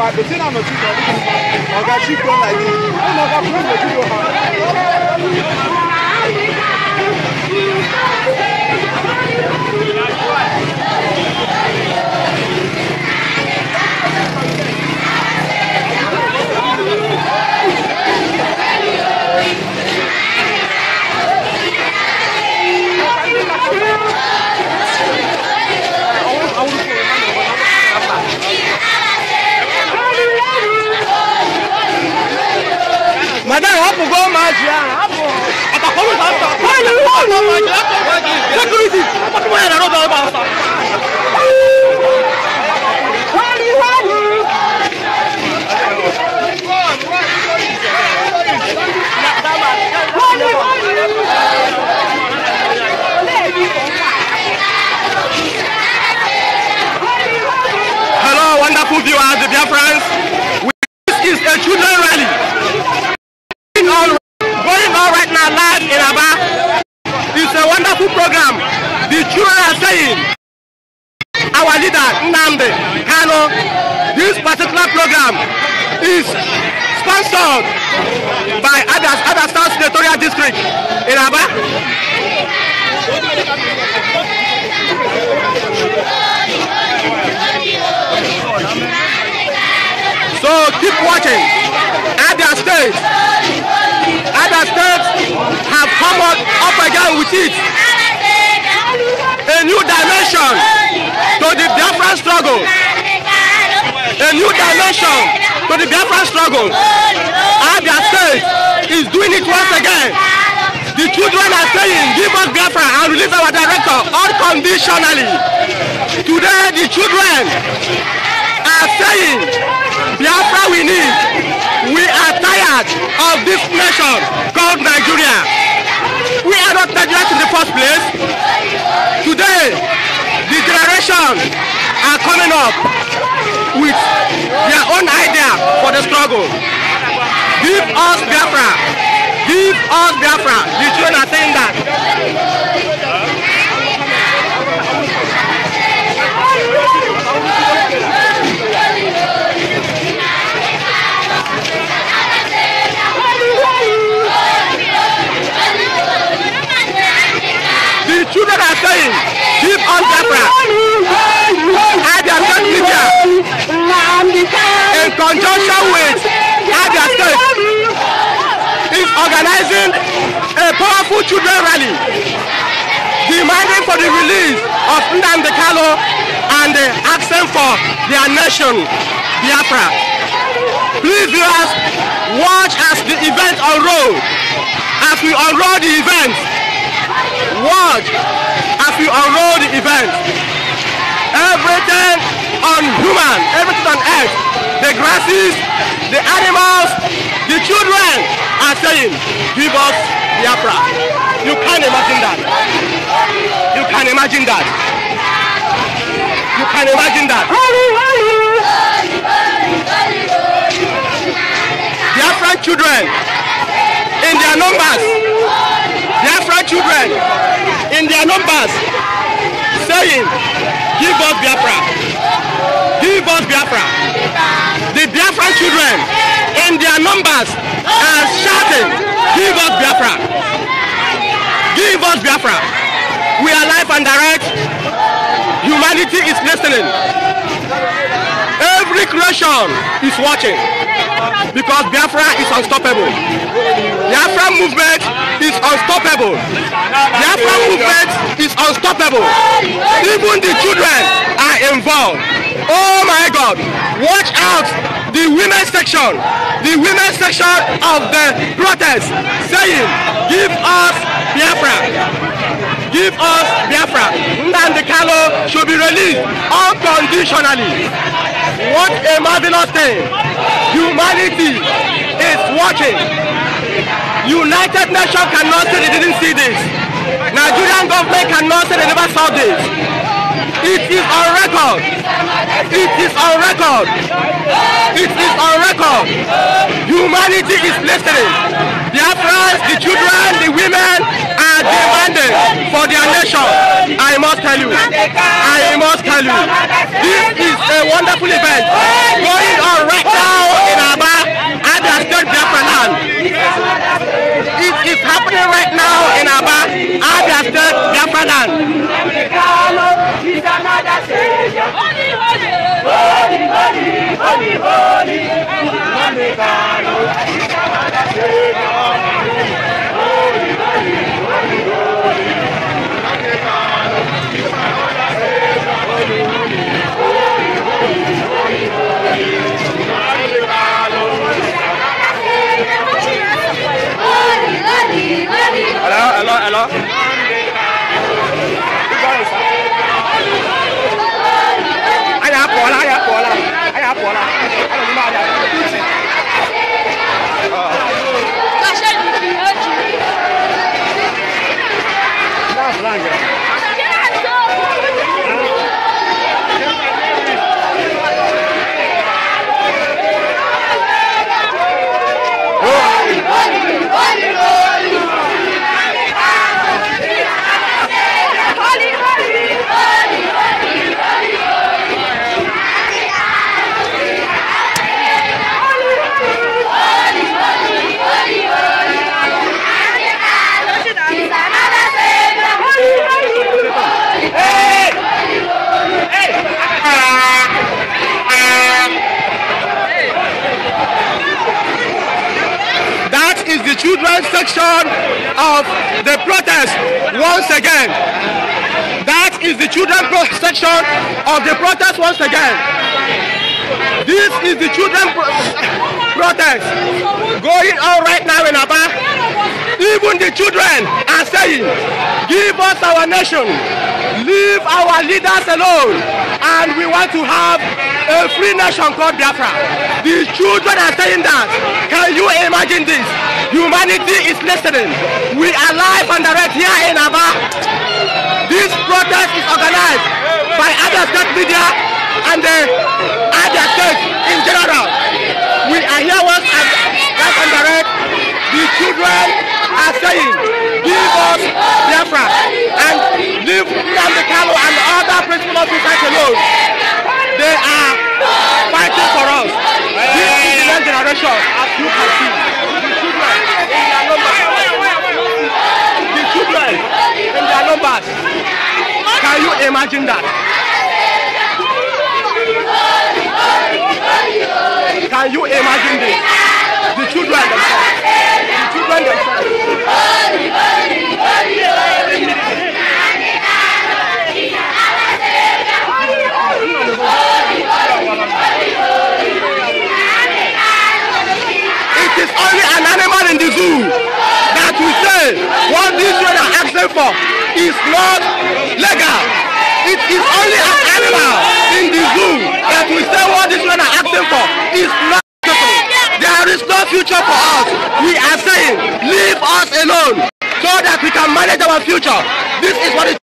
Madam, hapo go maji hapo. Atakono sasa. Security. Hapo kwa na roba hapa. Hello, wonderful viewers, the Biafrans. This is a children rally. Going on right now live in Aba. It's a wonderful program. The children are saying, our leader Nnamdi Kanu, this particular program is sponsored by other South Senatorial District in Aba. So keep watching. Other states have come up again with it. A new dimension to the Biafran struggle. A new dimension to the Biafran struggle. Other states is doing it once again. The children are saying, give us Biafra and release our director unconditionally. Today the children are saying, Biafra we need. We are tired of this nation called Nigeria. We are not Nigerians in the first place. Today, the generation are coming up with their own idea for the struggle. Give us Biafra. Give us Biafra. The children are saying that. The children are saying, give us Biafra. Abia State Media, in conjunction with Abia State, is organizing a powerful children rally, demanding for the release of Nnamdi Kanu and asking for their nation, Biafra. Please viewers, watch as the event unroll. As we unroll the event, watch as we unroll the event. Everything on human, everything on earth, the grasses, the animals, the children are saying, give us Biafra. You can't imagine that. You can imagine that. You can imagine that. Biafran children, in their numbers, Biafran children, in their numbers, saying, give us Biafra. Give us Biafra. The Biafran children, in their numbers, are shouting, give us Biafra. Give us Biafra. We are live and direct. Humanity is listening. Every creation is watching. Because Biafra is unstoppable. Biafra movement is unstoppable. Biafra movement is unstoppable. Even the children are involved. Oh my God! Watch out! The women's section. The women's section of the protest saying, give us Biafra. Give us Biafra. Nnamdi Kanu should be released unconditionally. What a marvelous thing. Humanity is watching. United Nations cannot say they didn't see this. Nigerian government cannot say they never saw this. It is on record. It is on record. It is on record. Humanity is listening. The Biafrans, the children, the women are demanding for their nation. I must tell tell you, this is a wonderful event going on right now in Aba, Abia State, Biafran land. It is happening right now in Aba, Abia State, Biafran land. Hello. Is the children's section of the protest once again. That is the children's section of the protest once again. This is the children's protest going on right now in Aba. Even the children are saying, give us our nation, leave our leaders alone, and we want to have a free nation called Biafra. The children are saying that. Can you imagine this? Humanity is listening. We are live and direct here in Aba. This protest is organized by Abia State media and the Abia State in general. We are here once and live and direct. The children are saying, give us Biafra and leave Nnamdi Kanu and other principal officers alone. They are fighting for us. This is the next generation, as you can see. The children in their numbers. Can you imagine that? Can you imagine this? The children themselves. The children themselves. It is only an animal in the zoo that we say what these children are asking for is not legal. It is only an animal in the zoo that we say what these children are asking for is not legal. There is no future for us. We are saying leave us alone so that we can manage our future. This is what it